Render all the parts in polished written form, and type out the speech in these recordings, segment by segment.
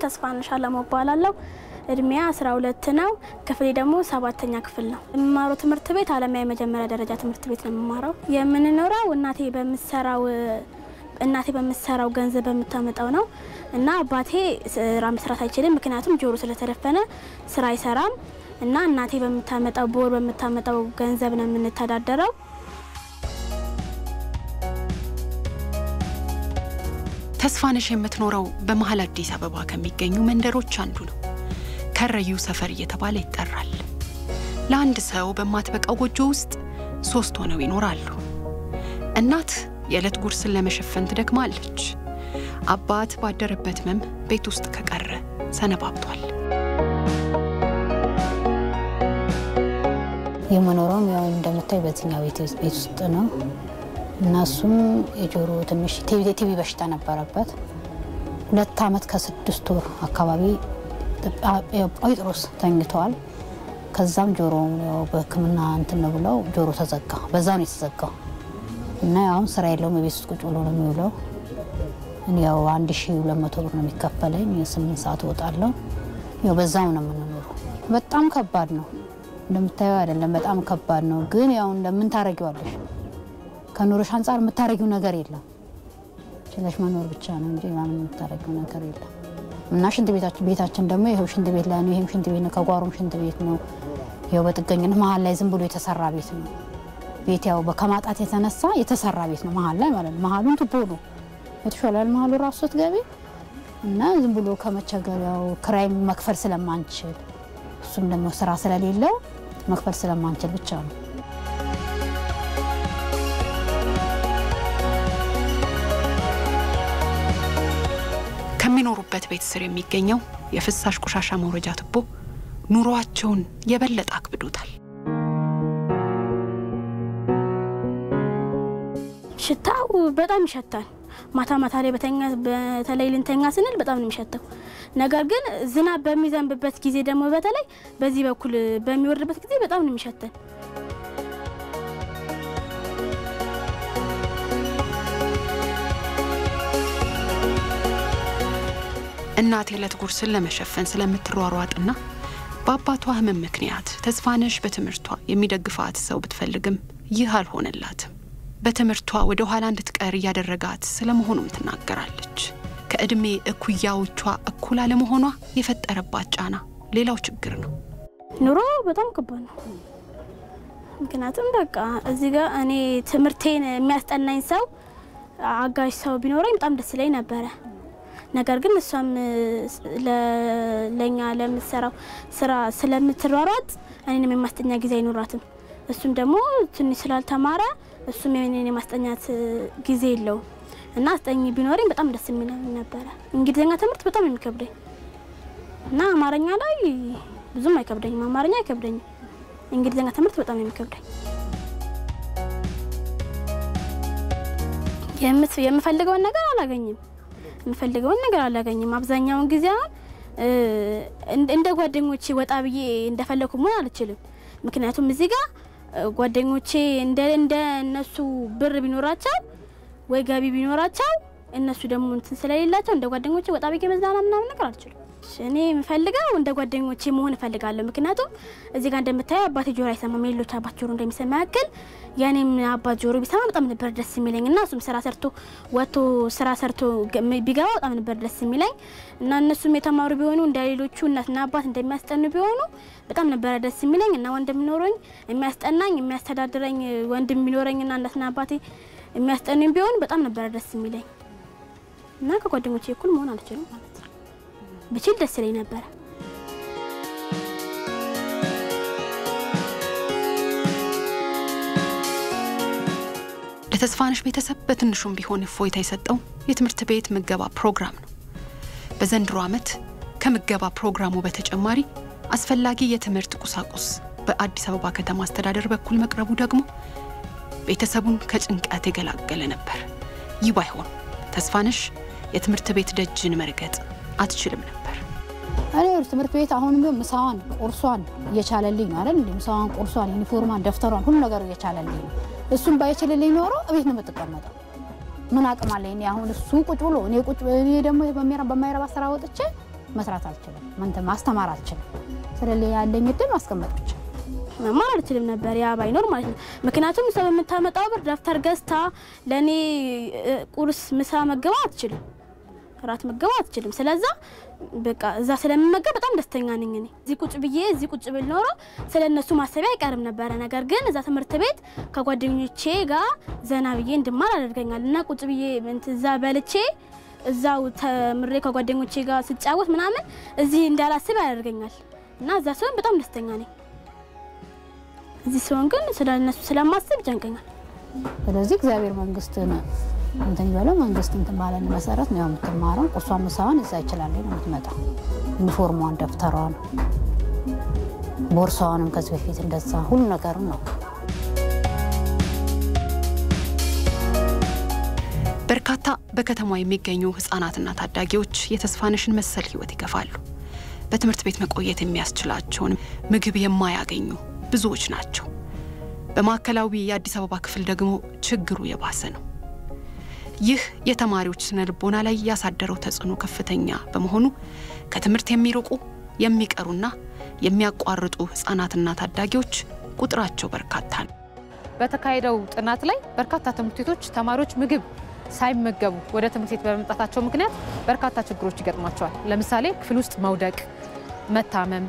ተስፋነሽ አለማው እባላለሁ እድሜ 12 ነው ክፍሌ ደግሞ 7ኛ ክፍል ነው የምማረው ትምህርት ቤት አለማያ የመጀመሪያ ደረጃ ትምህርት ቤት ነው የምማረው የምንኖረው እናቴ በመሰራው ገንዘብ በመታመጣው ነው እና አባቴ ስራ መስራት አይችልም ምክንያቱም ጆሮ ስለተደፈነ ስራ አይሰራም እና እናቴ በመታመጣው ቦር በመታመጣው ገንዘብ ነው የምንተዳደረው ተስፋነሽ የምትኖረው በመሃል አዲስ አበባ ከሚገኙ መንደሮች አንዱ ነው ከረዩ ሰፈር እየተባለ ይጠራል ለአንድ ሰው በማትበቃው ጎጆ ውስጥ 3 ሆነው ይኖራሉ እናት የዕለት ጉርስን ለመሸፈን ትደክማለች አባት ባደረበት መም ቤት ውስጥ ከቀረ ሰነባብቷል የመኖረው ያው እንደምታይ በዚህኛው ቤት ውስጥ ነው እናሱም የጆሮ ትንሽ ቲቪ በሽታ ነበረበት 2 አመት ከ6 ወር አካባቢ ጴጥሮስ ተኝቷል ከዛም ጆሮውን ያው በህክምና እንትን ነው ብለው ጆሮ ተዘጋ በዛው ነው የተዘጋው እና አሁን ስራ የለውም ቤት ውስጥ ቁጭ ብሎ ነው የሚውለው ያው 1200 ብር ነው የሚከፈለኝ 8 ሰዓት ወጣለሁ ያው በዛው ነው የምንኖረው በጣም ከባድ ነው እንደምታየው አይደለም በጣም ከባድ ነው ግን ያው እንደምን ታረጊዋለሽ ከኑሮሽ አንፃር የምታረጊው ነገር የለም ስለሽ መኖር ብቻ ነው እንጂ ማንም የምታረጊው ነገር የለም እና ሽንት ቤታችን ደግሞ ይሄው ሽንት ቤት ላይ ነው ይሄም ሽንት ቤት ነው ከጓሮም ሽንት ቤት ነው ያው በጥገኝነት መሃል ላይ ዝም ብሎ የተሰራ ቤት ነው ቤት ያው በከማጣት የተነሳ የተሰራ ቤት ነው መሃል ላይ ማለት ነው መሃሉን ቱቦ ነው የተሻላል መሃሉ ራሱ ትገቢ እና ዝም ብሎ ከመቸገር ያው ክራይ መክፈል ስለማንችል እሱም ደግሞ ስራ ስለሌለው መክፈል ስለማንችል ብቻ ነው ከሚኖሩበት ቤት ስር የሚገኘው የፍሳሽ ቆሻሻ መውረጃ ቱቦ ኑሮአቸውን የበለጠ አክብዶታል ሽታው በጣም ይሸታል ማታ ላይ በተለይ ልንተኛ ስንል በጣም ነው የሚሸተው ነገር ግን ዝናብ በሚዘንብበት ጊዜ ደግሞ በተለይ በዚህ በኩል በሚወርድበት ጊዜ በጣም ነው የሚሸተው እናት የዕለት ጉርስን ለመሸፈን ስለምትሯሯጥና በአባቷ ህመም ምክንያት ተስፋነሽ በትምህርቷ የሚደግፋት ሰው ብትፈልግም ይህ አልሆነላትም በትምህርቷ ወደ ኋላ እንድትቀር ያደረጋት ስለመሆኑም ትናገራለች ከእድሜ እኩያዎቿ እኩል አለመሆኗ የፈጠረባት ጫና ሌላው ችግር ነው ኑሮ በጣም ከባድ ነው ምክንያቱም በቃ እዚህ ጋር እኔ ትምህርቴን የሚያስጠናኝ ሰው አጋዥ ሰው ቢኖረኝ በጣም ደስ ይለኝ ነበር ነገር ግን እሷም ለኛ ለምትሰራው ስራ ስለምትሯሯጥ እኔንም የማስጠኛ ጊዜ አይኖራትም እሱም ደግሞ ትንሽ ስላልተማረ እሱም የኔን የማስጠኛት ጊዜ የለው እና አስጠኝ ቢኖርኝ በጣም ደስ የሚለኝ ነበር እንግሊዝኛ ትምህርት በጣም የሚከብደኝ እና አማርኛ ላይ ብዙም አይከብደኝም አማርኛ አይከብደኝም እንግሊዝኛ ትምህርት በጣም የሚከብደኝ የምፈልገውን ነገር አላገኝም አብዛኛው ጊዜ እንደ ጓደኞቼ ወጣ ብዬ እንደፈለኩ መሆን አልችልም ምክንያቱም እዚህ ጋር ጓደኞቼ እንደ እነሱ ብር ቢኖራቸው ወይ ገቢ ቢኖራቸው እነሱ ደግሞ እንትን ስለሌላቸው እንደ ጓደኞቼ ወጣ ብዬ መዝናናት ምናምን ነገር አልችልም እኔ የምፈልገው እንደ ጓደኞቼ መሆን እፈልጋለሁ ምክንያቱም እዚህ ጋር እንደምታየው አባቴ ጆሮ አይሰማም ሌሎች አባት ጆሮ እንደሚሰማ ያክል ያኔም አባት ጆሮ ቢሰማ በጣም ነበር ደስ የሚለኝና እሱም ስራ ሰርቶ ቢገባ በጣም ነበር ደስ የሚለኝ እና እነሱም የተማሩ ቢሆኑ እንደ ሌሎቹ እናትና አባት እንደሚያስጠኑ ቢሆኑ በጣም ነበር ደስ የሚለኝ እና ወንድም ኖሮኝ የሚያስጠናኝ የሚያስተዳድረኝ ወንድም ቢኖረኝና እናትና አባቴ የሚያስጠኑኝ ቢሆኑ በጣም ነበር ደስ የሚለኝ እና ከጓደኞቼ እኩል መሆን አልችልም ማለት ነው ብቻ ደስ ይለኝ ነበር ለተስፋነሽ ቤተሰብ በትንሹም ቢሆን እፎይታ የሰጠው የትምህርት ቤት ምገባ ፕሮግራም ነው በዘንድሮ ዓመት ከምገባ ፕሮግራሙ በተጨማሪ አስፈላጊ የትምህርት ቁሳቁስ በአዲስ አበባ ከተማ አስተዳደር በኩል መቅረቡ ደግሞ ቤተሰቡን ከጭንቀት የገላገለ ነበር ይህ ባይሆን ተስፋነሽ የትምህርት ቤት ደጅን መርገጥ አትችልም ነበር እኔ ትምህርት ቤት አሁንም ቢሆን ምሳዋን ቁርሷን እየቻለልኝ ነው አይደል ምሳዋን ቁርሷን ዩኒፎርማን ደፍተሯን ሁሉ ነገር እየቻለልኝ ነው እሱም ባይችልልኝ ኖሮ እቤት ነው የምትቀመጠው ምን አቅም አለኝ አሁን እሱ ቁጭ ብሎ እኔ ደግሞ በማይረባ ስራ ወጥቼ መስራት አልችልም ማስተማር አልችልም ስለዚህ ያለኝ እድል ማስቀመጥ ብቻ መማር አልችልም ነበር ያ ባይኖር ማለት ነው ምክንያቱም ሰው የምታመጣው ብር ደፍተር ገዝታ ለኔ ቁርስ ምሳ መገባት አትችልም ራት መገባት አትችልም ስለዚህ በቃ እዛ ስለምመገብ በጣም ደስተኛ ነኝ እኔ እዚህ ቁጭ ብል ኖሮ ስለነሱ ማሰቢያ አይቀርም ነበር ነገር ግን እዛ ትምህርት ቤት ከጓደኞቼ ጋር ዘና ብዬ እንድማር አድርገኛልና ቁጭ ብዬ እዛ በልቼ እዛው ተምሬ ከጓደኞቼ ጋር ስጫወት ምናምን እዚህ እንዳላስብ ያደርገኛል እና እዛ ሰው በጣም ደስተኛ ነኝ እዚህ ሰው ግን ስለነሱ ስለማስብ ጨንቀኛል ስለዚህ እግዚአብሔር መንግስትን እንትን ይበለ መንግስት እንትን ማለት መሰረት ነው የምትማረው ቁርሷን ምሳዋን እዛ ይችላል ነው የምትመጣው ዩኒፎርሟን ደፍተሯን ቦርሳዋንም ከዚህ በፊት እንደዛ ሁሉ ነገር ነው በርካታ በከተማው የሚገኙ ህፃናትና ታዳጊዎች የተስፋነሽን መሰል ህይወት ይገፋሉ በትምህርት ቤት መቆየት የሚያስችላቸውን ምግብ የማያገኙ ብዙዎች ናቸው በማከላዊ የአዲስ አበባ ክፍል ደግሞ ችግሩ የባሰ ነው ይህ የተማሪዎች ስነ ልቦና ላይ ያሳደረው ተጽዕኖ ከፍተኛ በመሆኑ ከትምህርት የሚርቁ የሚቀሩና የሚያቋርጡ ህፃናትና ታዳጊዎች ቁጥራቸው በርካታ ነው በተካሄደው ጥናት ላይ በርካታ ትምህርት ቤቶች ተማሪዎች ምግብ ሳይመገቡ ወደ ትምህርት ቤት በመምጣታቸው ምክንያት በርካታ ችግሮች ይገጥማቸዋል ለምሳሌ ክፍል ውስጥ መውደቅ መታመም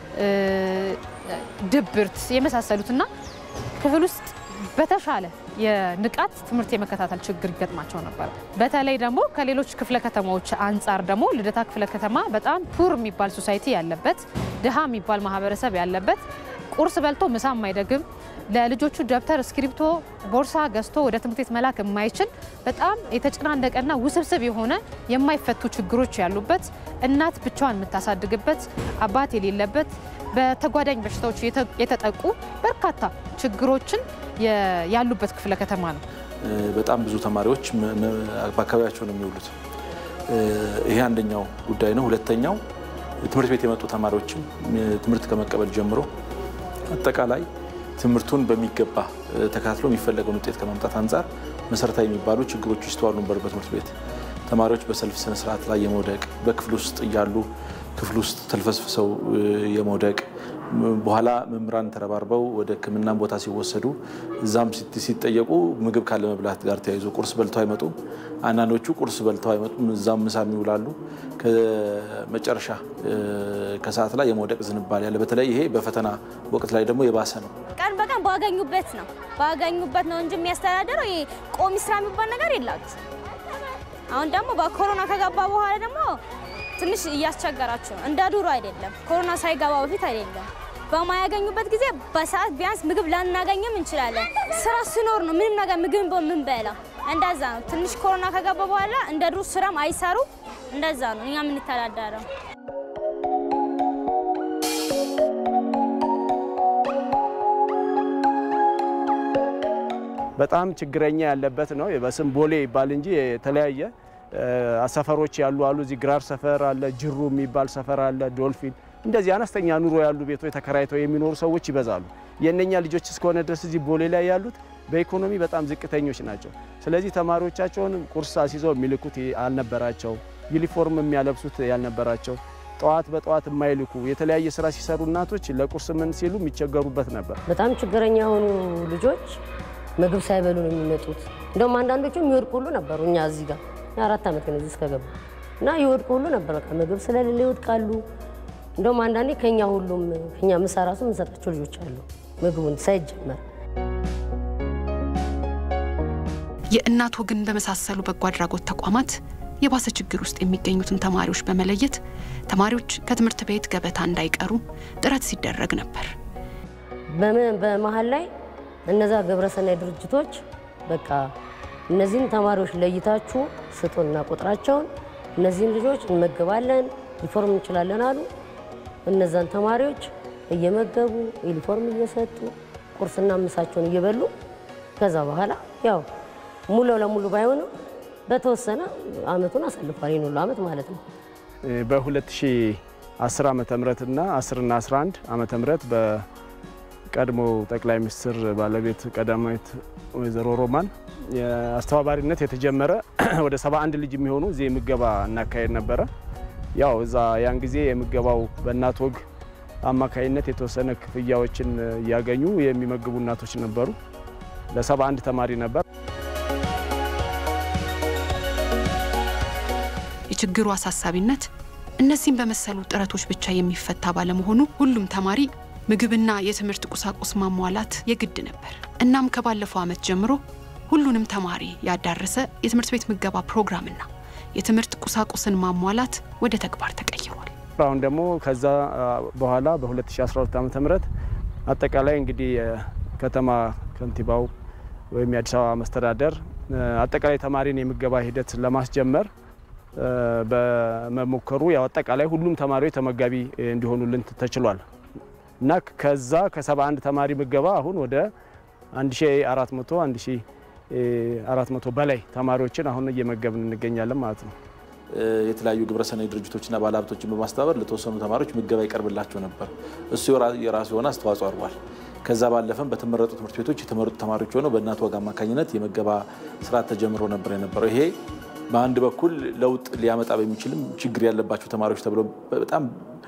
ድብርት የመሳሰሉትና ክፍል ውስጥ በተሻለ የንቃት ትምህርት የመከታተል ችግር ይገጥማቸው ነበር በተለይ ደግሞ ከሌሎች ክፍለ ከተማዎች አንፃር ደግሞ ልደታ ክፍለ ከተማ በጣም ፑር የሚባል ሶሳይቲ ያለበት ድሃ የሚባል ማህበረሰብ ያለበት ቁርስ በልቶ ምሳ የማይደግም ለልጆቹ ደብተር ስክሪፕቶ ቦርሳ ገዝቶ ወደ ትምህርት ቤት መላክ የማይችል በጣም የተጨናነቀና ውስብስብ የሆነ የማይፈቱ ችግሮች ያሉበት እናት ብቻዋን የምታሳድግበት አባት የሌለበት በተጓዳኝ በሽታዎች የተጠቁ በርካታ ችግሮችን ያሉበት ክፍለ ከተማ ነው በጣም ብዙ ተማሪዎች በአካባቢያቸው ነው የሚውሉት ይሄ አንደኛው ጉዳይ ነው ሁለተኛው ትምህርት ቤት የመጡ ተማሪዎችም ትምህርት ከመቀበል ጀምሮ አጠቃላይ ትምህርቱን በሚገባ ተከታትሎ የሚፈልገው ውጤት ከማምጣት አንፃር መሰረታዊ የሚባሉ ችግሮች ይስተዋሉ ነበር በትምህርት ቤት ተማሪዎች በሰልፍ ስነ ስርዓት ላይ የመውደቅ በክፍል ውስጥ ያሉ ክፍል ውስጥ ተልፈስፍሰው የመውደቅ በኋላ መምራን ተረባርበው ወደ ሕክምና ቦታ ሲወሰዱ እዛም ሲጠየቁ ምግብ ካለ መብላት ጋር ተያይዞ ቁርስ በልተው አይመጡም አንዳንዶቹ ቁርስ በልተው አይመጡም እዛም ምሳም ይውላሉ ከመጨረሻ ከሰዓት ላይ የመውደቅ ዝንባሌ ያለ በተለይ ይሄ በፈተና ወቅት ላይ ደግሞ የባሰ ነው ቀን በቀን ባገኙበት ነው እንጂ የሚያስተዳድረው ይሄ ቆሚ ስራ የሚባል ነገር የላችሁ አሁን ደግሞ በኮሮና ከገባ በኋላ ደግሞ ትንሽ እያስቸገራቸው እንደ ዱሮ አይደለም ኮሮና ሳይገባ በፊት አይደለም በማያገኙበት ጊዜ በሰዓት ቢያንስ ምግብ ላናገኝም እንችላለን ስራ ሲኖር ነው ምንም ነገር ምግብ በምን በላ እንደዛ ነው ትንሽ ኮሮና ከገባ በኋላ እንደ ዱሮ ስራም አይሰሩ እንደዛ ነው እኛ ምን ተዳዳረው በጣም ችግረኛ ያለበት ነው በስም ቦሌ ይባል እንጂ የተለያየ አሰፈሮች ያሉ አሉ እዚህ ግራር ሰፈር አለ ጅሩ የሚባል ሰፈር አለ ዶልፊን እንደዚህ አነስተኛ ኑሮ ያሉ ቤቶች ተከራይተው የሚኖሩ ሰዎች ይበዛሉ የነኛ ልጆች እስከሆነ ድረስ እዚህ ቦሌ ላይ ያሉት በኢኮኖሚ በጣም ዝቅተኞች ናቸው ስለዚህ ተማሪዎቻቸውን ቁርስ አስይዘው የሚልኩት አልነበራቸው ዩኒፎርም የሚያለብሱት ያልነበራቸው ጧት በጧት የማይልኩ የተለያየ ስራ ሲሰሩ እናቶች ለቁርስ ምን ሲሉ የሚቸገሩበት ነበር በጣም ችግረኛ ሆኑ ልጆች ምግብ ሳይበሉ ነው የሚመጡት እንደውም አንዳንዶቹ የሚወድቁ ሁሉ ነበሩ እኛ እዚህ ጋር 4 አመት ነው እዚህ እስከገቡ እና ይወድቁ ሁሉ ነበር በቃ ምግብ ስለሌለ ይወድቃሉ እንደውም አንዳንዴ ከኛ ሁሉም ከኛ ምሳራሱ ምንሰጣቸው ልጆች አሉ ምግቡን ሳይጀመር የእናት ወግን በመሳሰሉ በጎ አድራጎት ተቋማት የባሰ ችግር ውስጥ የሚገኙትን ተማሪዎች በመለየት ተማሪዎች ከትምህርት ቤት ገበታ እንዳይቀሩ ጥረት ሲደረግ ነበር በመሃል ላይ እነዛ ግብረሰናይ ድርጅቶች በቃ እነዚህን ተማሪዎች ለይታችሁ ስጡና ቁጥራቸውን እነዚህን ልጆች እንመገባለን ዩኒፎርም እንችላለን አሉ እነዛን ተማሪዎች እየመገቡ ዩኒፎርም እየሰጡ ቁርስና ምሳቸውን እየበሉ ከዛ በኋላ ያው ሙሉ ለሙሉ ባይሆኑ በተወሰነ አመቱን አሳልፏል ይኖር አመት ማለት ነው በ2010 ዓመተ ምህረትና 10 እና 11 ዓመተ ምህረት በቀድሞ ጠቅላይ ሚኒስትር ባለቤት ቀዳማዊት ወይዘሮ ሮማን የአስተባባሪነት የተጀመረ ወደ 71 ልጅ የሚሆኑ እዚህ ምገባ እናካሄድ ነበር ያው እዛ ያን ጊዜ የምገባው በእናት ወግ አማካይነት የተወሰነ ክፍያዎችን ያገኙ የሚመግቡ እናቶች ነበሩ። ለ71 ተማሪ ነበር። የችግሩ አሳሳቢነት እነዚህን በመሰሉ ጥረቶች ብቻ የሚፈታ ባለመሆኑ ሁሉም ተማሪ ምግብና የትምህርት ቁሳቁስ ማሟላት የግድ ነበር። እናም ከባለፈው ዓመት ጀምሮ ሁሉንም ተማሪ ያዳረሰ የትምህርት ቤት ምገባ ፕሮግራምና የትምህርት ቁሳቁስን ማሟላት ወደ ተግባር ተቀይሯል። አሁን ደግሞ ከዛ በኋላ በ2012 ዓ.ም አጠቃላይ እንግዲህ ከተማ ከንቲባው ወይም የአዲስ አበባ መስተዳደር አጠቃላይ ተማሪን የምገባ ሂደት ለማስጀመር በመሞከሩ ያው አጠቃላይ ሁሉም ተማሪዎች ተመጋቢ እንዲሆኑልን ተችሏል እና ከዛ ከ71 ተማሪ ምገባ አሁን ወደ 1400 በላይ ተማሪዎችን አሁን እየመገብን እንገኛለን ማለት ነው። የተለያዩ ግብረሰናይ ድርጅቶችና ባለሀብቶችን በማስተባበር ለተወሰኑ ተማሪዎች ምገባ ይቀርብላቸው ነበር። እሱ የራሱ የሆነ አስተዋጽኦ አድርጓል። ከዛ ባለፈም በተመረጡ ትምህርት ቤቶች የተመረጡ ተማሪዎች ሆነው በእናት ወግ አማካኝነት የምገባ ስርዓት ተጀምሮ ነበር የነበረው። ይሄ በአንድ በኩል ለውጥ ሊያመጣ በሚችልም ችግር ያለባቸው ተማሪዎች ተብሎ በጣም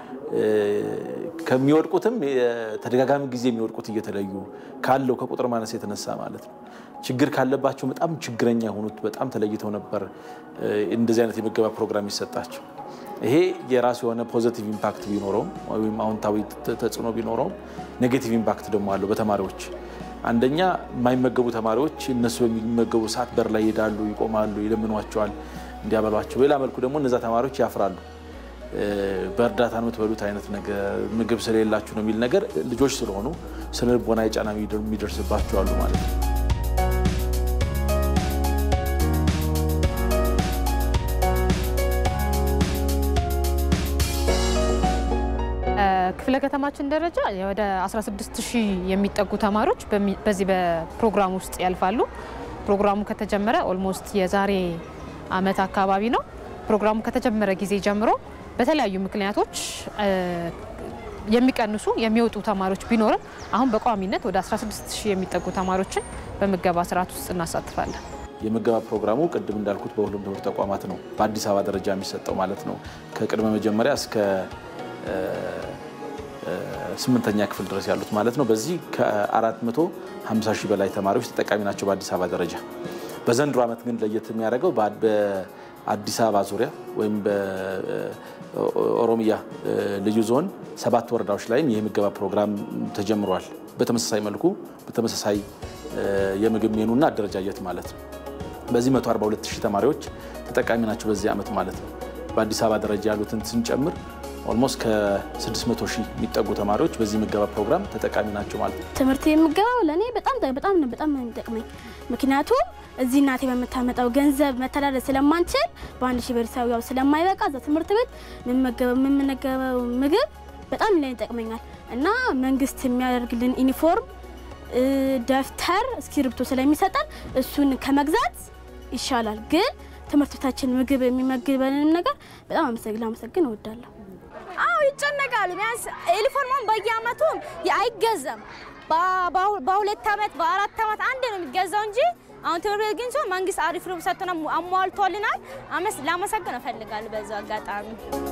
ከሚወድቁትም ተደጋጋሚ ጊዜ የሚወድቁት እየተለዩ ካለው ከቁጥር ማነስ የተነሳ ማለት ነው ችግር ካለባቸው በጣም ችግረኛ ሆኑት በጣም ተለይተው ነበር እንደዚህ አይነት የምገባ ፕሮግራም ይሰጣቸው። ይሄ የራሱ የሆነ ፖዚቲቭ ኢምፓክት ቢኖረው ወይም አዎንታዊ ተጽዕኖ ቢኖረው ኔጌቲቭ ኢምፓክት ደግሞ አለው በተማሪዎች። አንደኛ የማይመገቡ ተማሪዎች እነሱ በሚመገቡ ሰዓት በር ላይ ይሄዳሉ፣ ይቆማሉ፣ ይለምኗቸዋል እንዲያበሏቸው። በሌላ መልኩ ደግሞ እነዛ ተማሪዎች ያፍራሉ። በእርዳታ ነው የምትበሉት አይነት ነገር ምግብ ስለሌላችሁ ነው የሚል ነገር ልጆች ስለሆኑ ስነ ልቦናዊ ጫና የሚደርስባቸው አሉ ማለት ነው። ክፍለ ከተማችን ደረጃ ወደ 16000 የሚጠጉ ተማሪዎች በዚህ በፕሮግራም ውስጥ ያልፋሉ። ፕሮግራሙ ከተጀመረ ኦልሞስት የዛሬ አመት አካባቢ ነው። ፕሮግራሙ ከተጀመረ ጊዜ ጀምሮ በተለያዩ ምክንያቶች የሚቀንሱ የሚወጡ ተማሪዎች ቢኖርም አሁን በቋሚነት ወደ 16000 የሚጠጉ ተማሪዎችን በምገባ ስርዓት ውስጥ እናሳትፋለን። የምገባ ፕሮግራሙ ቅድም እንዳልኩት በሁሉም ትምህርት ተቋማት ነው በአዲስ አበባ ደረጃ የሚሰጠው ማለት ነው። ከቅድመ መጀመሪያ እስከ 8ኛ ክፍል ድረስ ያሉት ማለት ነው። በዚህ ከ450,000 በላይ ተማሪዎች ተጠቃሚ ናቸው በአዲስ አበባ ደረጃ። በዘንድሮ ዓመት ግን ለየት የሚያደርገው በአዲስ አበባ ዙሪያ ወይም በኦሮሚያ ልዩ ዞን 7 ወረዳዎች ላይም የምገባ ፕሮግራም ተጀምሯል። በተመሳሳይ መልኩ በተመሳሳይ የምግብ ሜኑና አደረጃጀት ማለት ነው። በዚህ 142,000 ተማሪዎች ተጠቃሚ ናቸው በዚህ ዓመት ማለት ነው። በአዲስ አበባ ደረጃ ያሉትን ስንጨምር ኦልሞስት ከ600,000 የሚጠጉ ተማሪዎች በዚህ ምገባ ፕሮግራም ተጠቃሚ ናቸው ማለት ነው። ትምህርት የምገባው ለኔ በጣም የሚጠቅመኝ ምክንያቱም እዚህ እናቴ በመታመጣው ገንዘብ መተዳደር ስለማንችል በአንድ ሺህ ብር ያው ስለማይበቃ እዛ ትምህርት ቤት የምንመገበው ምግብ በጣም ለኔ ይጠቅመኛል እና መንግስት የሚያደርግልን ዩኒፎርም፣ ደፍተር፣ እስክሪብቶ ስለሚሰጠን እሱን ከመግዛት ይሻላል። ግን ትምህርት ቤታችን ምግብ የሚመግበንን ነገር በጣም አመሰግን እወዳለሁ። አዎ ይጨነቃሉ። ቢያንስ ዩኒፎርሙን በየአመቱ አይገዛም። በሁለት አመት በአራት አመት አንድ ነው የሚገዛው እንጂ አሁን ትምህርት ቤት ግን ሰው መንግስት አሪፍ ነው ሰጥቶና አሟልቶልናል። ላመሰግን እፈልጋለሁ በዛው አጋጣሚ።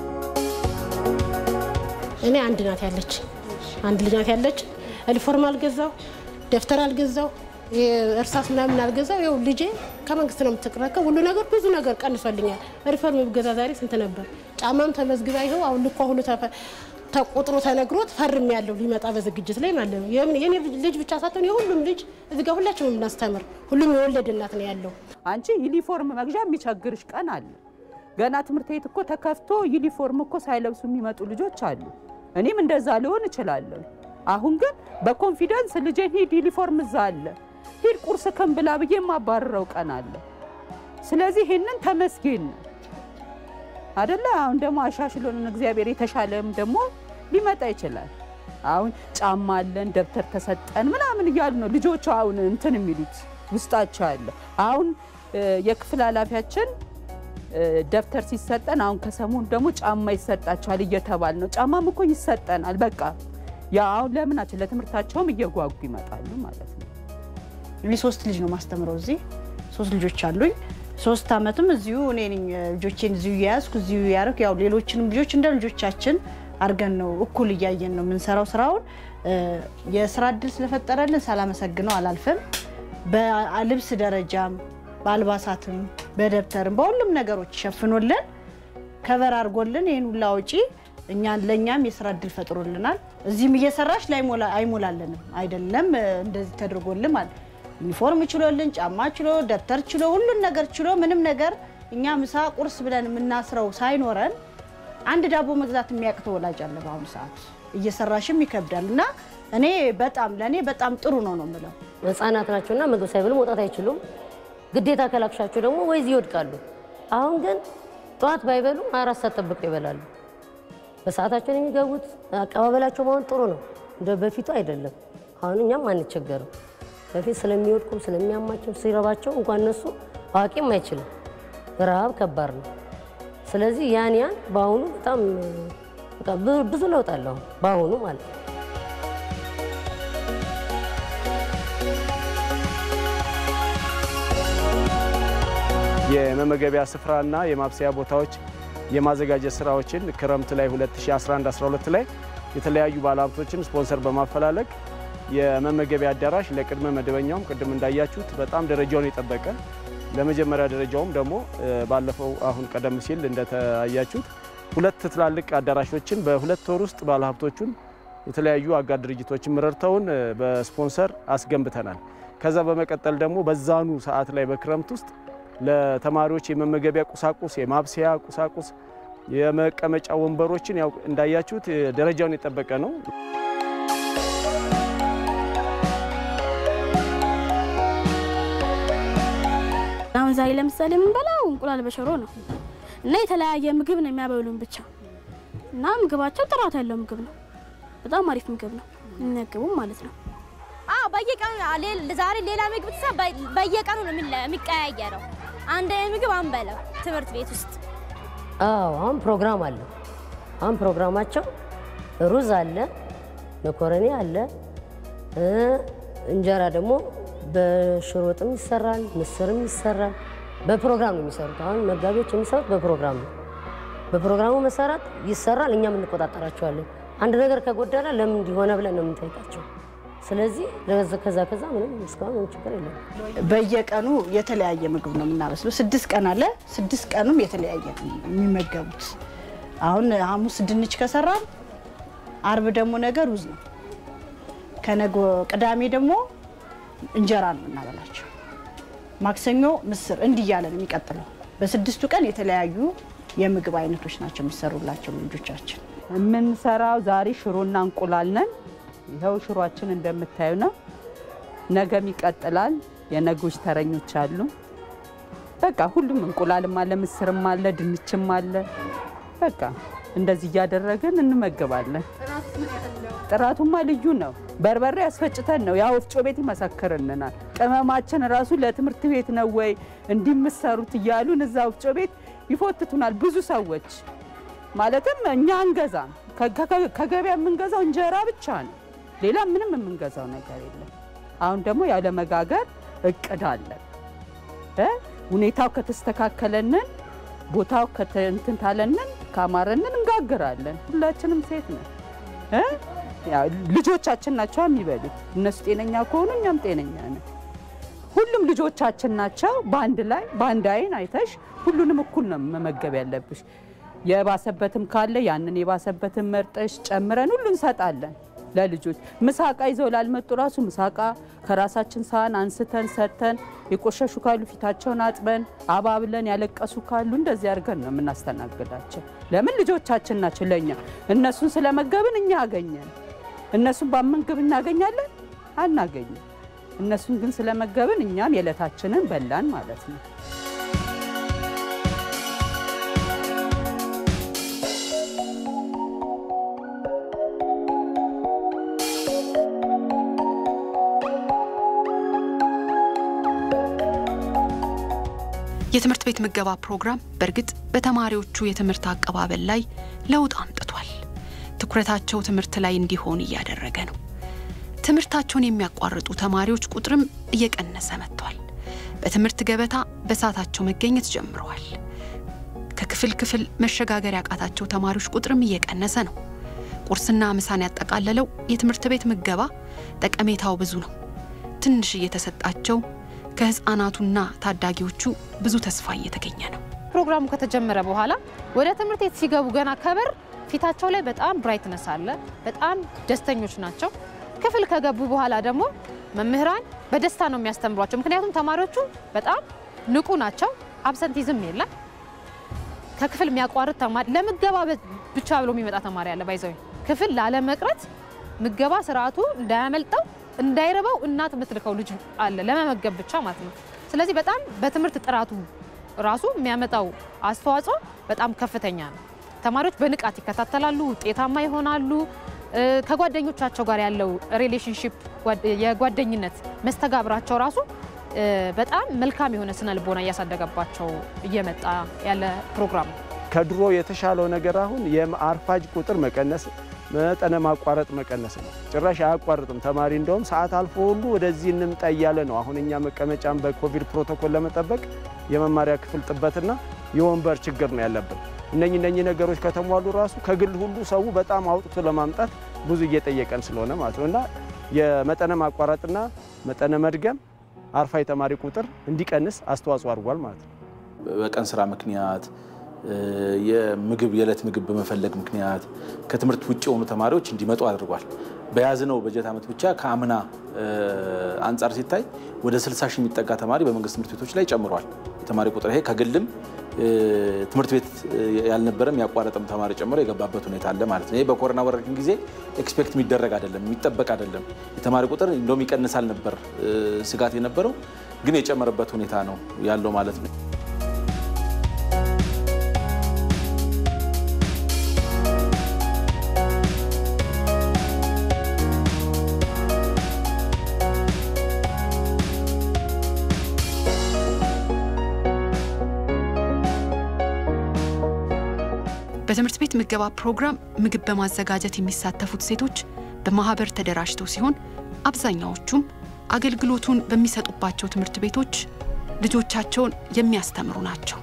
እኔ አንድ ናት ያለች አንድ ልጅ ናት ያለች። ዩኒፎርም አልገዛው፣ ደፍተር አልገዛው፣ እርሳስ ምናምን አልገዛው። ይኸው ልጄ ከመንግስት ነው የምትቀረከው። ሁሉ ነገር ብዙ ነገር ቀንሶልኛል። ዩኒፎርም ብገዛ ዛሬ ስንት ነበር? ጫማም ተመዝግባ ይኸው አሁን ልኳ ሁሉ ተቆጥሮ ተነግሮት ፈርም ያለው ሊመጣ በዝግጅት ላይ ማለት ነው። የኔ ልጅ ብቻ ሳትሆን የሁሉም ልጅ እዚህ ጋር ሁላችንም እናስተምር። ሁሉም የወለድ እናት ነው ያለው። አንቺ ዩኒፎርም መግዣ የሚቸግርሽ ቀን አለ። ገና ትምህርት ቤት እኮ ተከፍቶ ዩኒፎርም እኮ ሳይለብሱ የሚመጡ ልጆች አሉ። እኔም እንደዛ ሊሆን እችላለሁ። አሁን ግን በኮንፊደንስ ልጄን ሂድ ዩኒፎርም እዛ አለ ሂድ ቁርስ ከንብላ ብዬ ማባረረው ቀን አለ። ስለዚህ ይሄንን ተመስገን አይደለ? አሁን ደግሞ አሻሽሎን እግዚአብሔር የተሻለም ደግሞ ሊመጣ ይችላል። አሁን ጫማ አለን ደብተር ተሰጠን ምናምን ይያሉ ነው ልጆቹ አሁን እንትን የሚሉት ውስጣቸው አለ። አሁን የክፍል ኃላፊያችን ደብተር ሲሰጠን አሁን ከሰሞኑ ደግሞ ጫማ ይሰጣቸዋል እየተባለ ነው። ጫማም እኮ ይሰጠናል። በቃ ያው ለምናችን ለትምህርታቸውም እየጓጉ ይመጣሉ ማለት ነው። እኔ 3 ልጅ ነው ማስተምረው እዚህ 3 ልጆች አሉኝ። 3 አመትም እዚሁ እኔ ነኝ ልጆቼን እዚሁ ያስኩ እዚሁ ያርኩ ያው ሌሎችንም ልጆች እንደ ልጆቻችን አርገን ነው እኩል ያያየን ነው ምንሰራው ስራውን የስራ እድል ስለፈጠረልን ሳላመሰግነው አላልፈም በልብስ ደረጃም በአልባሳትም በደብተርም በሁሉም ነገሮች ሸፍኖልን ከቨር አርጎልን ይሄን ሁሉ አውጪ እኛን ለኛም የስራ እድል ፈጥሮልናል እዚህም እየሰራሽ ላይ አይሞላለንም አይደለም እንደዚህ ተደርጎልን ማለት ዩኒፎርም ችሎልን ጫማ ችሎ ደብተር ችሎ ሁሉን ነገር ችሎ ምንም ነገር እኛ ምሳ ቁርስ ብለን ምናስረው ሳይኖረን አንድ ዳቦ መግዛት የሚያቅተው ወላጅ አለ በአሁኑ ሰዓት እየሰራሽም ይከብዳልና እኔ በጣም ለኔ በጣም ጥሩ ነው ማለት ህፃናት ናቸውና ምግብ ሳይበሉ መውጣት አይችሉም ግዴታ ከላክሻቸው ደግሞ ወይዚ ይወድቃሉ አሁን ግን ጧት ባይበሉ 4 ሰዓት ተጠብቀው ይበላሉ በሰዓታቸው የሚገቡት አቀባበላቸው ማን ጥሩ ነው እንደ በፊቱ አይደለም አሁን እኛም አንቸገርም በፊት ስለሚወድቁ ስለሚያማቸው ሲረባቸው እንኳን እነሱ አዋቂም አይችልም ረሃብ ከባድ ነው ስለዚህ ያን ባሁኑ በጣም ብዙ ለውጥ አለው ባሁኑ ማለት የመመገቢያ ስፍራና የማብሰያ ቦታዎች የማዘጋጀት ስራዎችን ክረምት ላይ 2011-12 ላይ የተለያዩ ባለሀብቶችን ስፖንሰር በማፈላለግ የመመገቢያ አዳራሽ ለቅድመ መደበኛውም ቅድም እንዳያችሁት በጣም ደረጃውን የጠበቀ ለመጀመሪያ ደረጃውም ደግሞ ባለፈው አሁን ቀደም ሲል እንደታያችሁት 2 ትላልቅ አዳራሾችን በ2 ወር ውስጥ ባለሀብቶቹን የተለያዩ አጋር ድርጅቶችን ረድተውን በስፖንሰር አስገንብተናል ከዛ በመቀጠል ደግሞ በዛኑ ሰዓት ላይ በክረምት ውስጥ ለተማሪዎች የመመገቢያ ቁሳቁስ የማብሰያ ቁሳቁስ የመቀመጫ ወንበሮችን ያው እንዳያችሁት ደረጃውን የጠበቀ ነው አሁን ዛሬ ለምሳሌ ምን በላው እንቁላል በሽሮ ነው እና የተለያየ ምግብ ነው የሚያበሉን ብቻ እና ምግባቸው ጥራት ያለው ምግብ ነው በጣም አሪፍ ምግብ ነው እንነግቡ ማለት ነው በየቀኑ ዛሬ ሌላ ምግብ ተሰባ በየቀኑ ነው የሚቀያየረው አንድ ምግብ አንበላው ትምህርት ቤት ውስጥ አሁን ፕሮግራም አለ አሁን ፕሮግራማቸው ሩዝ አለ መኮረኒ አለ እንጀራ ደግሞ በሽሮጥም ይሰራል ምስርም ይሰራል በፕሮግራም ነው የሚሰሩት አሁን መጋቢዎች የሚሰሩት በፕሮግራም ነው በፕሮግራሙ መሰረት ይሰራል እኛም እንቆጣጣራቸዋለን አንድ ነገር ከጎደለ ለምን እንዲሆነ ብለን ነው የምንጠይቃቸው ስለዚህ ከዛ ምንም እስካሁን ችግር የለም በየቀኑ የተለያየ ምግብ ነው የምናበስለው 6 ቀን አለ 6 ቀኑም የተለያየ የሚመገቡት አሁን ሐሙስ ድንች ከሰራን አርብ ደግሞ ነገር ሩዝ ነው ከነገ ቅዳሜ ደግሞ እንጀራ ነው እናበላቸው ማክሰኞ ምስር እንዲያለን የሚቀጥለው በ6ቱ ቀን የተለያዩ የምግብ አይነቶች ናቸው የሚሰሩላቸው ልጆቻችን የምንሰራው ዛሬ ሽሮና እንቁላል ነን ይሄው ሽሮአችን እንደምታዩ ነው ነገም ይቀጥላል የነጎች ተረኞች አሉ በቃ ሁሉም እንቁላልም አለ ምስርም አለ ድንችም አለ በቃ እንደዚህ ያደረገን እንመገባለን ጥራቱማ ልዩ ነው በርበሬ ያስፈጭተን ነው ያው ወፍጮ ቤት ይመሰክርልናል ቅመማችን ራሱ ለትምህርት ቤት ነው ወይ እንዲምሰሩት ይያሉን እዛ ወፍጮ ቤት ይፎትቱናል ብዙ ሰዎች ማለትም እኛ አንገዛም ከገበያ የምንገዛው እንጀራ ብቻ ነው ሌላ ምንም የምንገዛው ነገር የለም አሁን ደግሞ ያለ መጋገር እቅድ አለ ሁኔታው ከተስተካከለን ቦታው ከተንትን ታለንን ካማረንን እንጋግራለን ሁላችንም ሴት ነን ልጆቻችን ናቸው የሚበሉት እነሱ ጤነኛ ከሆኑ እኛም ጤነኛ ነን ሁሉም ልጆቻችን ናቸው ባንድ ላይ ባንድ አይን አይተሽ ሁሉንም እኩል ነው መመገብ ያለብሽ የባሰበትም ካለ ያንን የባሰበትን መርጠሽ ጨምረን ሁሉ እንሰጣለን ለልጆች ምሳቃ ይዘው ላልመጡ ራሱ ምሳቃ ከራሳችን ሳህን አንስተን ሰተን የቆሸሹ ካሉ ፊታቸውን አጥበን አባብለን ያለቀሱ ካሉ እንደዚህ አድርገን ነው የምናስተናግዳቸው ለምን ልጆቻችን ናቸው ለኛ እነሱን ስለመገብን እኛ አገኘን እነሱን ባመንገብ እናገኛለን አናገኝም እነሱን ግን ስለመገብን እኛም የለታችንን በላን ማለት ነው የትምህርት ቤት ምገባ ፕሮግራም በርግጥ በተማሪዎቹ የትምህርት አቀባበል ላይ ለውጥ አምጥቷል ትኩረታቸው ትምህርት ላይ እንዲሆን እያደረገ ነው ትምህርታቸውን የሚያቋርጡ ተማሪዎች ቁጥርም እየቀነሰ መጥቷል በትምህርት ገበታ በሰዓታቸው መገኘት ጀምረዋል። ከክፍል ክፍል መሸጋገር ያቃታቸው ተማሪዎች ቁጥርም እየቀነሰ ነው። ቁርስና ምሳን ያጠቃለለው የትምህርት ቤት ምገባ ጠቀሜታው ብዙ ነው። ትንሽ እየተሰጣቸው ከህፃናቱና ታዳጊዎቹ ብዙ ተስፋ እየተገኘ ነው። ፕሮግራሙ ከተጀመረ በኋላ ወደ ትምህርት ቤት ሲገቡ ገና ከበር ፊታቸው ላይ በጣም ብራይትነስ አለ። በጣም ደስተኞች ናቸው። ክፍል ከገቡ በኋላ ደግሞ መምህራን በደስታ ነው የሚያስተምሯቸው። ምክንያቱም ተማሪዎቹ በጣም ንቁ ናቸው። አብሰንቲዝም የለም። ከክፍል የሚያቋርጥ ተማሪ ለምገባ ብቻ ብሎ የሚመጣ ተማሪ አለ። ባይዘው ክፍል ላለመቅረት ምገባ ስርዓቱ እንዳያመልጠው እንዳይረባው እናት የምትልከው ልጅ አለ ለመመገብ ብቻ ማለት ነው። ስለዚህ በጣም በትምህርት ጥራቱ ራሱ የሚያመጣው አስተዋጽኦ በጣም ከፍተኛ ነው። ተማሪዎች በንቃት ይከታተላሉ፣ ውጤታማ ይሆናሉ። ከጓደኞቻቸው ጋር ያለው ሪሌሽንሺፕ የጓደኝነት መስተጋብራቸው ራሱ በጣም መልካም የሆነ ስነ ልቦና እያሳደገባቸው እየመጣ ያለ ፕሮግራም ነው። ከድሮ የተሻለው ነገር አሁን የአርፋጅ ቁጥር መቀነስ፣ መጠነ ማቋረጥ መቀነስ ነው። ጭራሽ አያቋርጥም ተማሪ። እንደውም ሰዓት አልፎ ሁሉ ወደዚህ እንምጣ እያለ ነው። አሁን እኛ መቀመጫን በኮቪድ ፕሮቶኮል ለመጠበቅ የመማሪያ ክፍል ጥበትና የወንበር ችግር ነው ያለብን። እነኚህ ነገሮች ከተሟሉ ራሱ ከግል ሁሉ ሰው በጣም አውጥቶ ለማምጣት ብዙ እየጠየቀን ስለሆነ ማለት ነውና የመጠነ ማቋረጥና መጠነ መድገም አርፋ የተማሪ ቁጥር እንዲቀንስ አስተዋጽኦ አድርጓል ማለት ነው። በቀን ስራ ምክንያት የዕለት ምግብ በመፈለግ ምክንያት ከትምህርት ውጪ የሆኑ ተማሪዎች እንዲመጡ አድርጓል። በያዝነው በጀት ዓመት ብቻ ከአምና አንጻር ሲታይ ወደ 60 ሺህ የሚጠጋ ተማሪ በመንግስት ትምህርት ቤቶች ላይ ጨምሯል የተማሪ ቁጥር። ይሄ ከግልም ትምህርት ቤት ያልነበረም ያቋረጠም ተማሪ ጨምሮ የገባበት ሁኔታ አለ ማለት ነው። ይሄ በኮሮና ወረርሽኝ ጊዜ ኤክስፔክት የሚደረግ አይደለም፣ የሚጠበቅ አይደለም። የተማሪ ቁጥር እንደውም ይቀንሳል ነበር ስጋት የነበረው፣ ግን የጨመረበት ሁኔታ ነው ያለው ማለት ነው። በትምህርት ቤት ምገባ ፕሮግራም ምግብ በማዘጋጀት የሚሳተፉት ሴቶች በማህበር ተደራጅተው ሲሆን አብዛኛዎቹም አገልግሎቱን በሚሰጡባቸው ትምህርት ቤቶች ልጆቻቸውን የሚያስተምሩ ናቸው።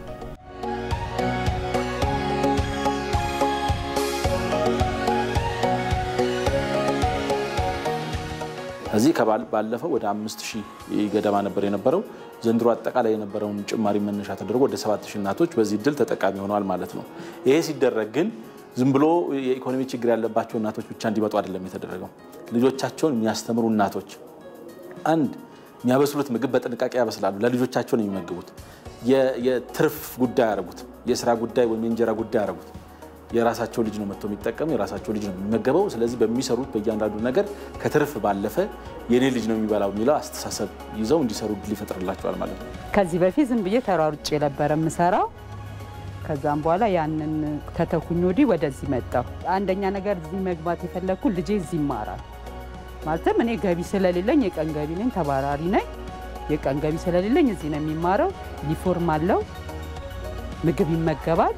እዚህ ባለፈው ወደ 5000 ገደማ ነበር የነበረው። ዘንድሮ አጠቃላይ የነበረውን ጭማሪ መነሻ ተደርጎ ወደ 7000 እናቶች በዚህ ድል ተጠቃሚ ሆነዋል ማለት ነው። ይሄ ሲደረግ ግን ዝም ብሎ የኢኮኖሚ ችግር ያለባቸው እናቶች ብቻ እንዲመጡ አይደለም የተደረገው። ልጆቻቸውን የሚያስተምሩ እናቶች አንድ የሚያበስሉት ምግብ በጥንቃቄ ያበስላሉ። ለልጆቻቸው ነው የሚመግቡት። የትርፍ ጉዳይ ያረጉት፣ የሥራ ጉዳይ ወይም የእንጀራ ጉዳይ ያረጉት። የራሳቸው ልጅ ነው መጥቶ የሚጠቀም፣ የራሳቸው ልጅ ነው የሚመገበው። ስለዚህ በሚሰሩት በእያንዳንዱ ነገር ከትርፍ ባለፈ የኔ ልጅ ነው የሚበላው የሚለው አስተሳሰብ ይዘው እንዲሰሩ ድል ይፈጥርላቸዋል ማለት ነው። ከዚህ በፊት ዝም ብዬ ተሯሩጬ ነበር የምሰራው። ከዛም በኋላ ያንን ከተኩኝ ወዲህ ወደዚህ መጣሁ። አንደኛ ነገር እዚህ መግባት የፈለኩ ልጄ እዚህ ይማራል ማለትም እኔ ገቢ ስለሌለኝ የቀን ገቢ ነኝ፣ ተባራሪ ነኝ። የቀን ገቢ ስለሌለኝ እዚህ ነው የሚማረው። ዩኒፎርም አለው፣ ምግብ ይመገባል።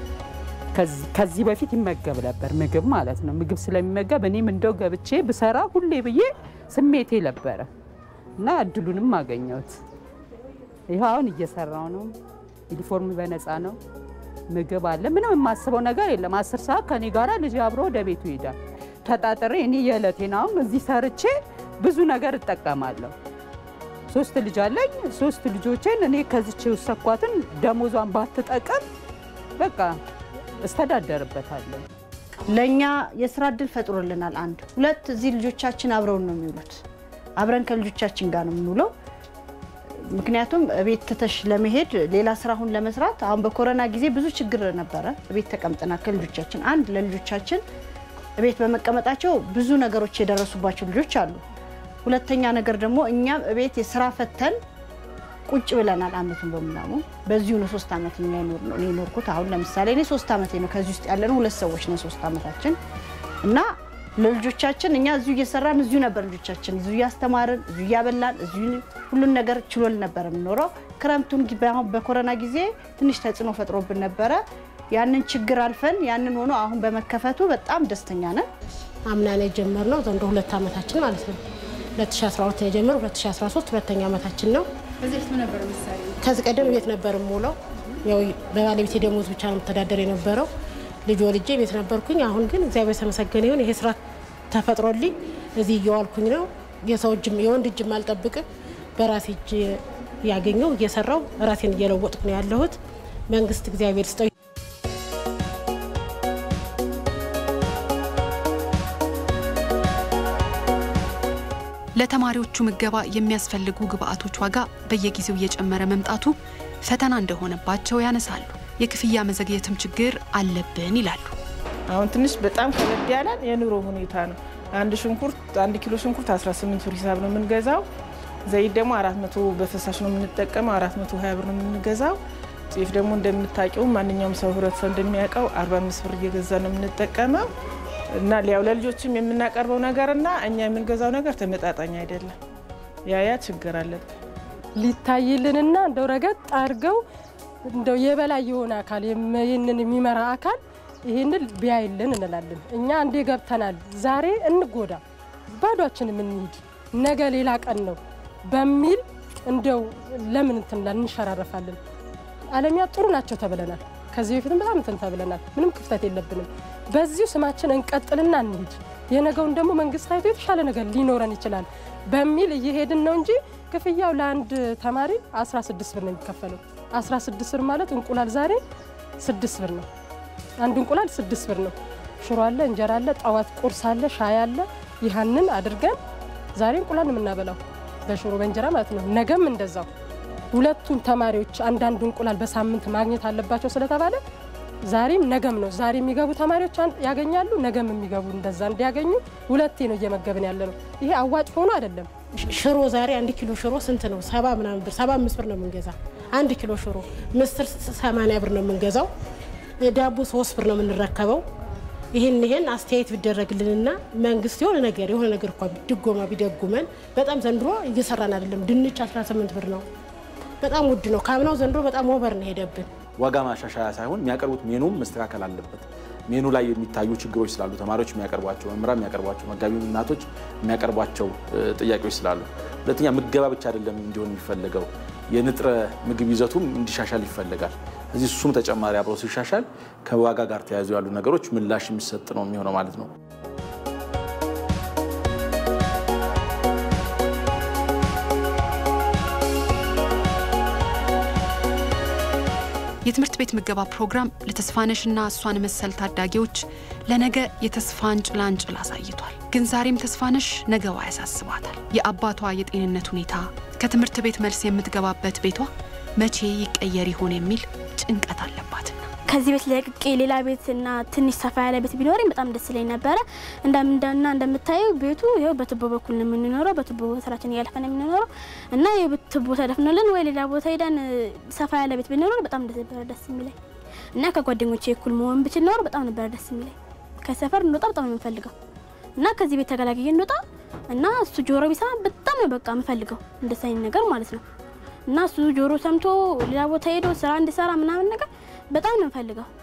ከዚህ በፊት ይመገብ ነበር ምግብ ማለት ነው። ምግብ ስለሚመገብ እኔም እንደው ገብቼ ብሰራ ሁሌ ብዬ ስሜቴ ነበረ እና እድሉንም አገኘሁት። ይሄው አሁን እየሰራው ነው። ዩኒፎርም በነፃ ነው፣ ምግብ አለ። ምንም የማስበው ነገር የለም። 10 ሰዓት ከኔ ጋራ ልጅ አብሮ ወደ ቤቱ ይሄዳል። ተጣጥሬ እኔ የዕለቴን አሁን እዚህ ሰርቼ ብዙ ነገር እጠቀማለሁ። 3 ልጅ አለኝ። 3 ልጆቼን እኔ ከዚች ወሰኳትን ደሞዟን ባትጠቀም በቃ እስተዳደርበታለሁ። ለኛ የስራ እድል ፈጥሮልናል። አንድ ሁለት እዚህ ልጆቻችን አብረውን ነው የሚውሉት። አብረን ከልጆቻችን ጋር ነው የምንውለው። ምክንያቱም ቤት ተተሽ ለመሄድ ሌላ ስራውን ለመስራት አሁን በኮሮና ጊዜ ብዙ ችግር ነበረ። ቤት ተቀምጠና ከልጆቻችን አንድ ለልጆቻችን ቤት በመቀመጣቸው ብዙ ነገሮች የደረሱባቸው ልጆች አሉ። ሁለተኛ ነገር ደግሞ እኛም ቤት የስራ ፈተን ቁጭ ብለናል አመቱን በመናሙ በዚሁ ነው 3 አመት እኔ ኖርኩት። አሁን ለምሳሌ እኔ 3 አመቴ ነው ከዚህ ውስጥ ያለነው 2 ሰዎች ነው 3 አመታችን እና ለልጆቻችን እኛ እዚሁ እየሰራን እዚሁ ነበር ልጆቻችን እዚሁ ያስተማርን እዚሁ ያበላን እዚሁ ሁሉን ነገር ችሎል ነበር የምንኖረው። ክረምቱን በኮሮና ጊዜ ትንሽ ተጽዕኖ ፈጥሮብን ነበረ። ያንን ችግር አልፈን ያንን ሆኖ አሁን በመከፈቱ በጣም ደስተኛ ነን። አምና ላይ ጀመርነው ዘንድሮ 2 አመታችን ማለት ነው። 2012 የጀመረው 2013 ሁለተኛ አመታችን ነው። ከዚህ ምን ነበር ምሳሌ? ከዚህ ቀደም ቤት ነበር ሙለው ያው በባለቤቴ ደሞዝ ብቻ ነው ተዳደረ የነበረው ልጅ ወልጄ ቤት ነበርኩኝ አሁን ግን እግዚአብሔር የተመሰገነ ይሁን ይሄ ስራ ተፈጥሮልኝ እዚህ እየዋልኩኝ ነው የሰው እጅ የወንድ እጅ ማልጠብቅም በራሴ እጅ ያገኘው እየሰራው ራሴን እየለወጥኩ ነው ያለሁት መንግስት እግዚአብሔር ይስጠው ለተማሪዎቹ ምገባ የሚያስፈልጉ ግብአቶች ዋጋ በየጊዜው እየጨመረ መምጣቱ ፈተና እንደሆነባቸው ያነሳሉ የክፍያ መዘግየትም ችግር አለብን ይላሉ አሁን ትንሽ በጣም ከበድ ያለ የኑሮ ሁኔታ ነው አንድ ኪሎ ሽንኩርት 18 ብር ሂሳብ ነው የምንገዛው ዘይት ደግሞ 400 በፈሳሽ ነው የምንጠቀመው 420 ብር ነው የምንገዛው ጤፍ ደግሞ እንደምታውቁ ማንኛውም ሰው ህብረተሰብ እንደሚያውቀው 45 ብር እየገዛ ነው የምንጠቀመው እና ሊያው ለልጆችም የምናቀርበው ነገርና እኛ የምንገዛው ነገር ተመጣጣኝ አይደለም ያ ችግር አለበት ሊታይልንና እንደው ረገጥ አድርገው እንደው የበላይ የሆነ አካል ይሄንን የሚመራ አካል ይሄንን ቢያይልን እንላለን እኛ እንደ ገብተናል ዛሬ እንጎዳ ባዷችን ምን ይሄድ ነገ ሌላ ቀን ነው በሚል እንደው ለምን እንትን እንሸራረፋለን ዓለሚያ ጥሩ ናቸው ተብለናል ከዚህ በፊትም በጣም እንትን ተብለናል ምንም ክፍተት የለብንም በዚሁ ስማችን እንቀጥልና እንሂድ የነገውን ደግሞ መንግስት አይቶ የተሻለ ነገር ሊኖረን ይችላል በሚል እየሄድን ነው እንጂ ክፍያው ለአንድ ተማሪ 16 ብር ነው የሚከፈለው 16 ብር ማለት እንቁላል ዛሬ 6 ብር ነው አንድ እንቁላል 6 ብር ነው ሽሮ አለ እንጀራ አለ ጣዋት ቁርስ አለ ሻይ አለ ይሃንን አድርገን ዛሬ እንቁላል ምናበላው በሽሮ በእንጀራ ማለት ነው ነገም እንደዛው ሁለቱም ተማሪዎች አንዳንድ እንቁላል በሳምንት ማግኘት አለባቸው ስለተባለ ዛሬም ነገም ነው ዛሬ የሚገቡ ተማሪዎች ያገኛሉ ነገም የሚገቡ እንደዛ እንዲያገኙ ሁለቴ ነው እየመገብን ያለነው ይሄ አዋጭ ሆኖ አይደለም ሽሮ ዛሬ 1 ኪሎ ሽሮ ስንት ነው 70 ምናምን ብር 75 ብር ነው የምንገዛው 1 ኪሎ ሽሮ ምስር 80 ብር ነው የምንገዛው ዳቦ 3 ብር ነው የምንረከበው ይሄን አስተያየት ቢደረግልንና መንግስት የሆነ ነገር እንኳን ድጎማ ቢደጉመን በጣም ዘንድሮ እየሰራን አይደለም ድንች 18 ብር ነው በጣም ውድ ነው ካምናው ዘንድሮ በጣም ኦቨር ነው ሄደብን ዋጋ ማሻሻያ ሳይሆን የሚያቀርቡት ሜኑም መስተካከል አለበት ሜኑ ላይ የሚታዩ ችግሮች ስላሉ ተማሪዎች የሚያቀርቧቸው መምህራን የሚያቀርቧቸው መጋቢ እናቶች የሚያቀርቧቸው ጥያቄዎች ስላሉ ሁለተኛ ምገባ ብቻ አይደለም እንዲሆን የሚፈልገው የንጥረ ምግብ ይዘቱም እንዲሻሻል ይፈልጋል እዚህ እሱም ተጨማሪ አብሮ ሲሻሻል ከዋጋ ጋር ተያይዞ ያሉ ነገሮች ምላሽ የሚሰጥ ነው የሚሆነው ማለት ነው የትምህርት ቤት ምገባ ፕሮግራም ለተስፋነሽና እሷን መሰል ታዳጊዎች ለነገ የተስፋን ጭላንጭል አሳይቷል ግን ዛሬም ተስፋነሽ ነገዋ ያሳስባታል የአባቷ የጤንነት ሁኔታ ከትምህርት ቤት መልስ የምትገባበት ቤቷ መቼ ይቀየር ይሆን የሚል ጭንቀት አለባትና ከዚህ ቤት ለቅቄ ሌላ ቤትና ትንሽ ሰፋ ያለ ቤት ቢኖርኝ በጣም ደስ ይለኝ ነበር እንደምታየው ቤቱ ይሄው በትቦ በኩል ነው የምንኖረው በትቦ ስራችን ያልፈነ የምንኖረው እና የትቦ ተደፍኖልን ወይ ሌላ ቦታ ሄደን ሰፋ ያለ ቤት ቢኖር በጣም ደስ የሚለኝ እና ከጓደኞቼ እኩል መሆን ብችል ነው በጣም ነበር ደስ የሚለኝ ከሰፈር እንወጣ በጣም የምፈልገው እና ከዚህ ቤት ተገላግዬ እንወጣ እና እሱ ጆሮ ቢሰማ በጣም ነው በቃ የምፈልገው እንደሳይ ነገር ማለት ነው እና እሱ ጆሮ ሰምቶ ሌላ ቦታ ሄዶ ስራ እንዲሰራ ምናምን ነገር በጣም ነው የምፈልገው